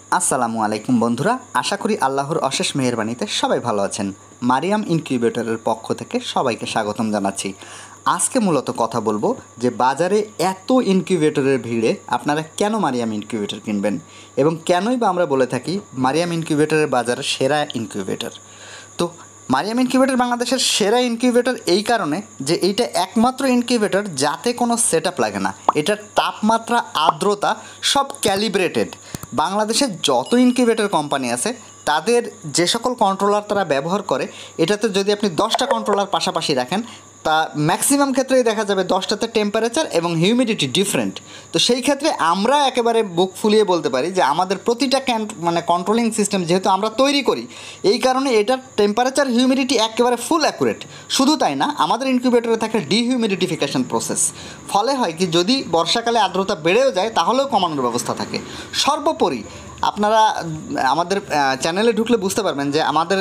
আসসালামু আলাইকুম বন্ধুরা, আশা করি আল্লাহর অশেষ মেহেরবানিতে সবাই ভালো আছেন। মারিয়াম ইনকিউবেটরের পক্ষ থেকে সবাইকে স্বাগতম জানাচ্ছি। আজকে মূলত কথা বলবো যে বাজারে এত ইনকিউবেটরের ভিড়ে আপনারা কেন মারিয়াম ইনকিউবেটর কিনবেন এবং কেনই বা আমরা বলে থাকি মারিয়াম ইনকিউবেটরের বাজারে সেরা ইনকিউবেটর। তো মারিয়াম ইনকিউবেটর বাংলাদেশের সেরা ইনকিউবেটর এই কারণে যে এইটা একমাত্র ইনকিউবেটর যাতে কোনো সেট আপ লাগে না। এটার তাপমাত্রা, আর্দ্রতা সব ক্যালিব্রেটেড। বাংলাদেশের যত ইনকিউবেটর কোম্পানি আছে তাদের যে সকল কন্ট্রোলার তারা ব্যবহার করে, এটাতে যদি আপনি 10টা কন্ট্রোলার পাশাপাশি রাখেন তা ম্যাক্সিমাম ক্ষেত্রেই দেখা যাবে 10টাতে টেম্পারেচার এবং হিউমিডিটি ডিফারেন্ট। তো সেই ক্ষেত্রে আমরা একেবারে বুক ফুলিয়ে বলতে পারি যে আমাদের প্রতিটা কন্ট্রোলিং সিস্টেম যেহেতু আমরা তৈরি করি, এই কারণে এটার টেম্পারেচার হিউমিডিটি একেবারে ফুল অ্যাকুরেট। শুধু তাই না, আমাদের ইনকিউবেটরে থাকে ডিহিউমিডিফিকেশন প্রসেস। ফলে হয় কি, যদি বর্ষাকালে আর্দ্রতা বেড়েও যায় তাহলেও কমানোর ব্যবস্থা থাকে। সর্বোপরি আপনারা আমাদের চ্যানেলে ঢুকলে বুঝতে পারবেন যে আমাদের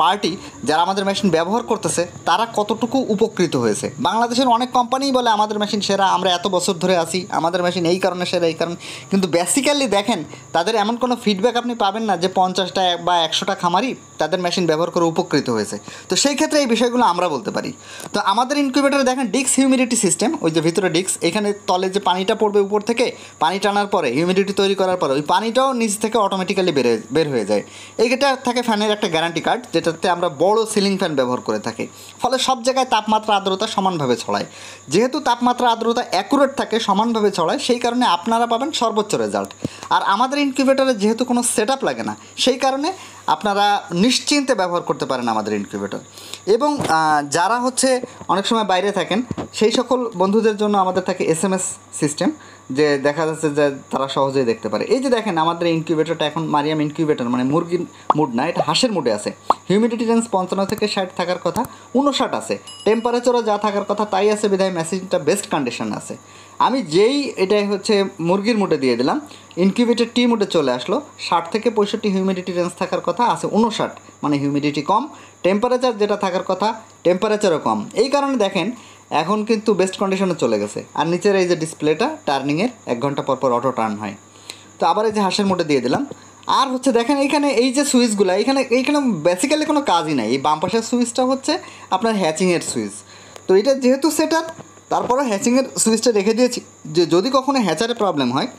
যারা আমাদের মেশিন ব্যবহার করতেছে তারা কতটুকু উপকৃত হয়েছে। বাংলাদেশের অনেক কোম্পানিই বলে আমাদের মেশিন সেরা, আমরা এত বছর ধরে আছি, আমাদের মেশিন এই কারণে সেরা, এই কারণে। কিন্তু বেসিক্যালি দেখেন, তাদের এমন কোনো ফিডব্যাক আপনি পাবেন না যে 50টা বা 100টা খামারি তাদের মেশিন ব্যবহার করে উপকৃত হয়েছে। তো সেই ক্ষেত্রে এই বিষয়গুলো আমরা বলতে পারি। তো আমাদের ইনকিউবেটরে দেখেন ডিস্ক হিউমিডিটি সিস্টেম, ওই যে ভিতরে ডিস্ক, এখানে তলে যে পানিটা পড়বে উপর থেকে, পানি টানার পরে হিউমিডিটি তৈরি করার পরে ওই পানিটাও নিচ থেকে অটোমেটিক্যালি বের হয়ে যায়। এইটা থাকে ফ্যানের একটা গ্যারান্টি কার্ড, যেটাতে আমরা বড় সিলিং ফ্যান ব্যবহার করে থাকি। ফলে সব জায়গায় তাপমাত্রা, আর্দ্রতা সমানভাবে ছড়ায়। যেহেতু তাপমাত্রা, আর্দ্রতা অ্যাকুরেট থাকে, সমানভাবে ছড়ায়, সেই কারণে আপনারা পাবেন সর্বোচ্চ রেজাল্ট। আর আমাদের ইনকিউবেটরে যেহেতু কোনো সেট আপ লাগে না, সেই কারণে আপনারা নিশ্চিন্তে ব্যবহার করতে পারেন আমাদের ইনকিউবেটর। এবং যারা অনেক সময় বাইরে থাকেন, সেই সকল বন্ধুদের জন্য আমাদের থাকে SMS সিস্টেম, যে দেখা যাচ্ছে যে তারা সহজেই দেখতে পারে। এই যে দেখেন, আমাদের ইনকিউবেটরটা এখন মারিয়াম ইনকিউবেটর, মানে মুরগির মুড না, এটা হাঁসের মুডে আছে। হিউমিডিটি রেঞ্জ 55 থেকে 60 থাকার কথা, 59 আছে। টেম্পারেচারও যা থাকার কথা তাই আছে, বিধায় মেশিনটা বেস্ট কন্ডিশন আছে। আমি যেই এটাই মুরগির মুডে দিয়ে দিলাম, ইনকিউবেটর টি মুডে চলে আসলো। 60 থেকে 65 হিউমিডিটি রেঞ্জ থাকার কথা, আছে 59, মানে হিউমিডিটি কম। টেম্পারেচার যেটা থাকার কথা, টেম্পারেচারও কম। এই কারণে দেখেন এখন কিন্তু বেস্ট কন্ডিশনে চলে গেছে। আর নিচের এই যে ডিসপ্লেটা টার্নিংয়ের 1 ঘন্টা পর পর অটো টার্ন হয়। তো আবার এই যে হাঁসের মোডে দিয়ে দিলাম। আর দেখেন এইখানে এই যে সুইচগুলো, এইখানে বেসিক্যালি কোনো কাজই নাই। এই বাম পাশের সুইচটা আপনার হ্যাচিংয়ের সুইচ। তো এটা যেহেতু সেটার, তারপরে হ্যাচিংয়ের সুইচটা রেখে দিয়েছি যে যদি কখনো হ্যাচারে প্রবলেম হয়,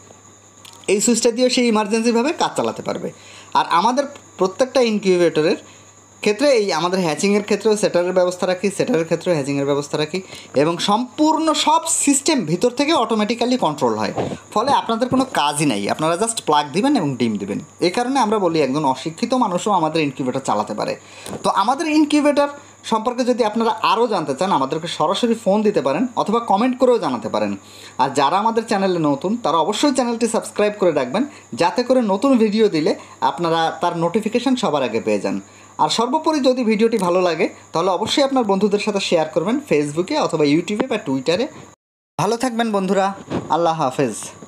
এই সুইচটা দিয়ে সে ইমার্জেন্সিভাবে কাজ চালাতে পারবে। আর আমাদের প্রত্যেকটা ইনকিউবেটরের ক্ষেত্রে আমাদের হ্যাচিংয়ের ক্ষেত্রেও সেটারের ব্যবস্থা রাখি, সেটারের ক্ষেত্রেও হ্যাচিংয়ের ব্যবস্থা রাখি, এবং সম্পূর্ণ সব সিস্টেম ভিতর থেকে অটোমেটিক্যালি কন্ট্রোল হয়। ফলে আপনাদের কোনো কাজই নাই, আপনারা জাস্ট প্লাগ দিবেন এবং ডিম দিবেন। এই কারণে আমরা বলি একজন অশিক্ষিত মানুষও আমাদের ইনকিউবেটর চালাতে পারে। তো আমাদের ইনকিউবেটর সম্পর্কে যদি আপনারা আরও জানতে চান, আমাদেরকে সরাসরি ফোন দিতে পারেন অথবা কমেন্ট করেও জানাতে পারেন। আর যারা আমাদের চ্যানেলে নতুন, তারা অবশ্যই চ্যানেলটি সাবস্ক্রাইব করে রাখবেন, যাতে করে নতুন ভিডিও দিলে আপনারা তার নোটিফিকেশান সবার আগে পেয়ে যান। আর সর্বোপরি যদি ভিডিওটি ভালো লাগে তাহলে অবশ্যই আপনার বন্ধুদের সাথে শেয়ার করবেন, ফেসবুকে অথবা ইউটিউবে বা টুইটারে। ভালো থাকবেন বন্ধুরা, আল্লাহ হাফেজ।